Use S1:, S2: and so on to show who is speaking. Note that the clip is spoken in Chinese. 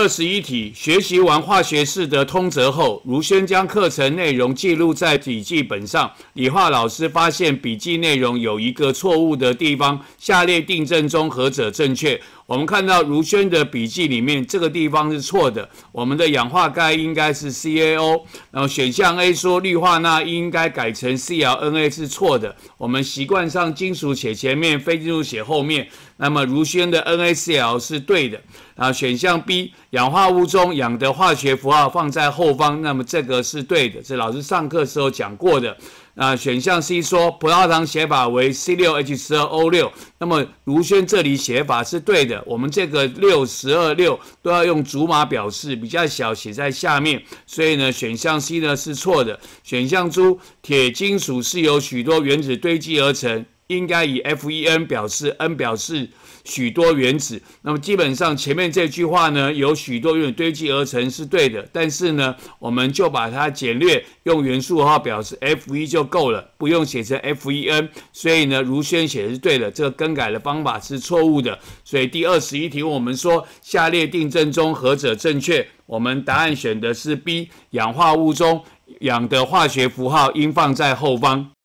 S1: 21题，学习完化学式的通则后，如轩将课程内容记录在笔记本上。理化老师发现笔记内容有一个错误的地方，下列订正中何者正确？我们看到如轩的笔记里面这个地方是错的，我们的氧化钙应该是 CaO， 然后选项 A 说氯化钠应该改成 ClNa 是错的，我们习惯上金属写前面，非金属写后面，那么如轩的 NaCl 是对的。选项 B 氧化物中氧的化学符号放在后方，那么这个是对的，这老师上课时候讲过的。选项 C 说葡萄糖写法为 C6H12O6， 那么如轩这里写法是对的，我们这个6、12、6都要用竹码表示，比较小写在下面，所以呢选项 C 呢是错的。选项 D 铁金属是由许多原子堆积而成，应该以 FeN 表示 ，N 表示许多原子。那么基本上前面这句话呢，由许多原子堆积而成是对的，但是呢，我们就把它简略用元素号表示 Fe 就够了，不用写成 FeN。所以呢，如轩写的是对的，这个更改的方法是错误的。所以第21题我们说下列订正中何者正确？我们答案选的是 B， 氧化物中氧的化学符号应放在后方。